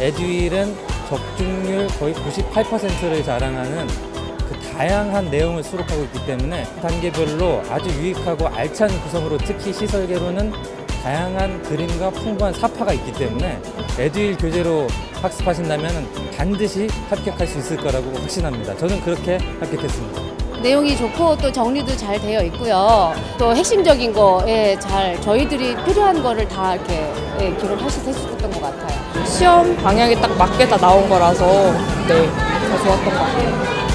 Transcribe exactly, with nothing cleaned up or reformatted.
에듀윌은 적중률 거의 구십팔 퍼센트를 자랑하는 그 다양한 내용을 수록하고 있기 때문에 단계별로 아주 유익하고 알찬 구성으로, 특히 시설계로는 다양한 그림과 풍부한 사파가 있기 때문에 에듀윌 교재로 학습하신다면 반드시 합격할 수 있을 거라고 확신합니다. 저는 그렇게 합격했습니다. 내용이 좋고 또 정리도 잘 되어 있고요. 또 핵심적인 거에 잘 저희들이 필요한 거를 다 이렇게 예, 기록하실 수 있었던 것 같아요. 시험 방향에 딱 맞게 다 나온 거라서 네, 더 좋았던 것 같아요.